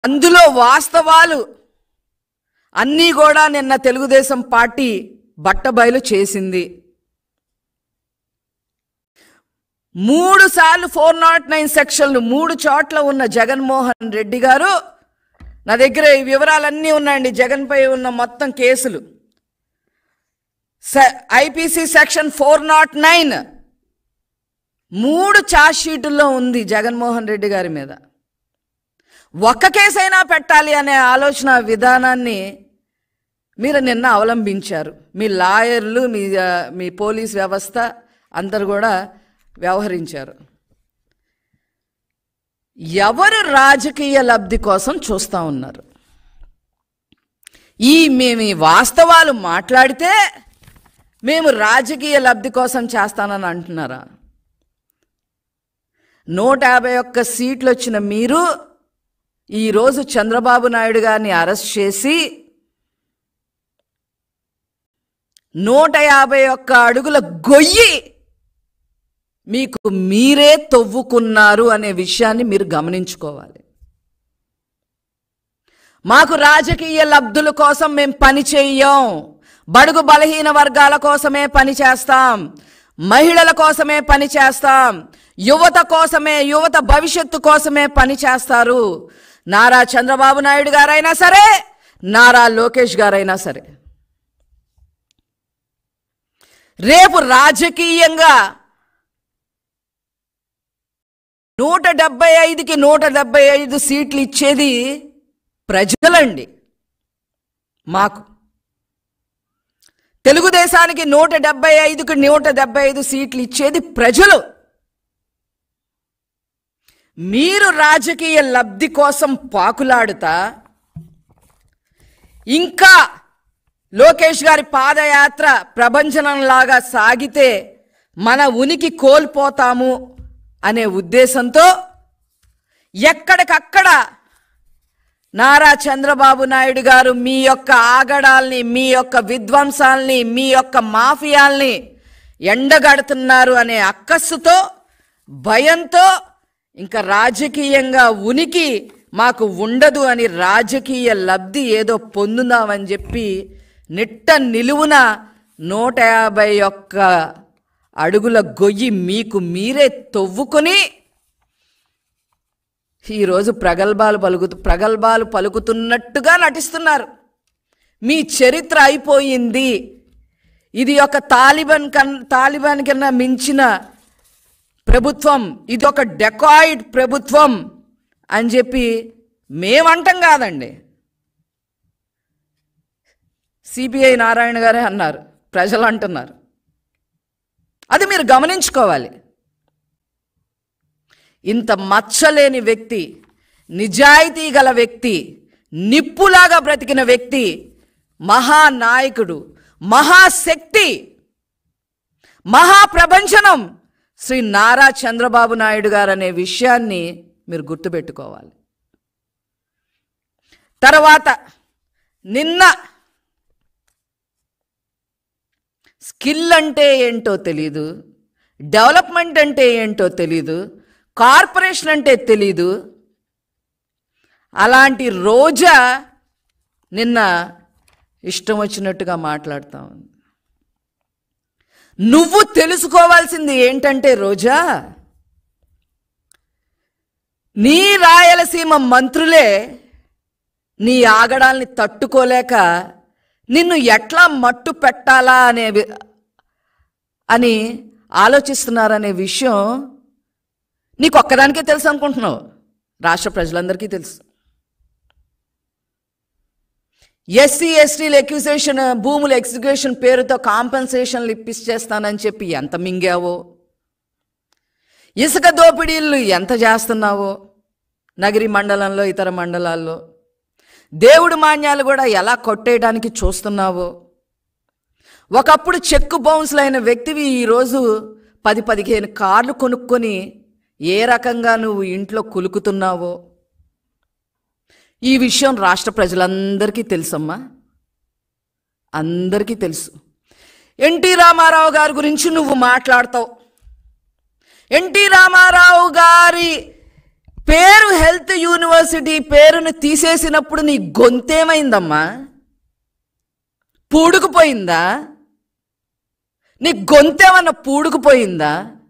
అందులో వాస్తవాలు అన్నీ కూడా నిన్న తెలుగుదేశం పార్టీ బట్టబయలు చేసింది. 3 సార్లు 409 సెక్షన్లు 3 చోట్ల ఉన్న జగన్మోహన్ రెడ్డి గారు, నా దగ్గర ఈ వివరాలన్నీ ఉన్నాయండి, జగన్పై ఉన్న మొత్తం కేసులు. ఐపీసీ సెక్షన్ 409 3 ఛార్జ్ షీటుల్లో ఉంది జగన్మోహన్ రెడ్డి గారి మీద. ఒక్క కేసైనా పెట్టాలి అనే ఆలోచన విధానాన్ని మీరు నిన్న అవలంబించారు. మీ లాయర్లు, మీ పోలీస్ వ్యవస్థ అందరు కూడా వ్యవహరించారు. ఎవరు రాజకీయ లబ్ధి కోసం చూస్తూ ఉన్నారు? మేము ఈ వాస్తవాలు మాట్లాడితే మేము రాజకీయ లబ్ధి కోసం చేస్తానని అంటున్నారా? 151 సీట్లు వచ్చిన మీరు ఈరోజు చంద్రబాబు నాయుడు గారిని అరెస్ట్ చేసి 151 అడుగుల గొయ్యి మీకు మీరే తవ్వుకున్నారు అనే విషయాన్ని మీరు గమనించుకోవాలి. మాకు రాజకీయ లబ్ధుల కోసం మేము పని చెయ్యం. బడుగు బలహీన వర్గాల కోసమే పని చేస్తాం, మహిళల కోసమే పని చేస్తాం, యువత కోసమే, యువత భవిష్యత్తు కోసమే పని చేస్తారు. నారా చంద్రబాబు నాయుడు గారైనా సరే, నారా లోకేష్ గారైనా సరే. రేపు రాజకీయంగా 175కి 175 సీట్లు ఇచ్చేది ప్రజలండి. మాకు తెలుగుదేశానికి 175కి 175 సీట్లు ఇచ్చేది ప్రజలు. మీరు రాజకీయ లబ్ధి కోసం పాకులాడుతా ఇంకా లోకేష్ గారి పాదయాత్ర ప్రభంజనంలాగా సాగితే మన ఉనికి కోల్పోతాము అనే ఉద్దేశంతో ఎక్కడికక్కడ నారా చంద్రబాబు నాయుడు గారు మీ యొక్క ఆగడాల్ని, మీ యొక్క విధ్వంసాల్ని, మీ యొక్క మాఫియాల్ని ఎండగడుతున్నారు అనే అక్కస్సుతో, భయంతో ఇంకా రాజకీయంగా ఉనికి మాకు ఉండదు అని రాజకీయ లబ్ధి ఏదో పొందుదామని చెప్పి నిట్ట నిలువున 151 అడుగుల గొయ్యి మీకు మీరే తవ్వుకొని ఈరోజు ప్రగల్భాలు పలుకుతున్నట్టుగా నటిస్తున్నారు. మీ చరిత్ర అయిపోయింది. ఇది ఒక తాలిబాన్ కన్నా మించిన ప్రభుత్వం, ఇది ఒక డెకాయిడ్ ప్రభుత్వం అని చెప్పి మేమంటాం కాదండి. సిపిఐ నారాయణ గారే అన్నారు, ప్రజలు అంటున్నారు. అది మీరు గమనించుకోవాలి. ఇంత మచ్చలేని వ్యక్తి, నిజాయితీ గల వ్యక్తి, నిప్పులాగా బ్రతికిన వ్యక్తి, మహానాయకుడు, మహాశక్తి, మహాప్రపంచనం శ్రీ నారా చంద్రబాబు నాయుడు గారు అనే విషయాన్ని మీరు గుర్తుపెట్టుకోవాలి. తర్వాత నిన్న స్కిల్ అంటే ఏంటో తెలీదు, డెవలప్మెంట్ అంటే ఏంటో తెలీదు, కార్పొరేషన్ అంటే తెలీదు. అలాంటి రోజా నిన్న ఇష్టం వచ్చినట్టుగా మాట్లాడుతా ఉంది. నువ్వు తెలుసుకోవాల్సింది ఏంటంటే రోజా, నీ రాయలసీమ మంత్రులే నీ ఆగడాల్ని తట్టుకోలేక నిన్ను ఎట్లా మట్టు పెట్టాలా అని ఆలోచిస్తున్నారనే విషయం నీకు ఒక్కదానికే తెలుసు అనుకుంటున్నావు, రాష్ట్ర ప్రజలందరికీ తెలుసు. ఎస్సీ ఎస్టీల ఎక్విజిషన్, భూముల ఎక్సిక్యూషన్ పేరుతో కాంపెన్సేషన్లు ఇప్పించేస్తానని చెప్పి ఎంత మింగావో, ఇసుక దోపిడీలు ఎంత చేస్తున్నావో నగరి మండలంలో, ఇతర మండలాల్లో, దేవుడి మాన్యాలు కూడా ఎలా కొట్టేయడానికి చూస్తున్నావో. ఒకప్పుడు చెక్కు బౌన్స్లైన వ్యక్తివి ఈరోజు 10-15 కార్లు కొనుక్కొని ఏ రకంగా నువ్వు ఇంట్లో కులుకుతున్నావో ఈ విషయం రాష్ట్ర ప్రజలందరికీ తెలుసమ్మా, అందరికీ తెలుసు. ఎన్టీ రామారావు గారి గురించి నువ్వు మాట్లాడతావు. ఎన్టీ రామారావు గారి పేరు హెల్త్ యూనివర్సిటీ పేరును తీసేసినప్పుడు నీ గొంతేమైందమ్మా? పూడుకుపోయిందా? నీ గొంతేమన్నా పూడుకుపోయిందా?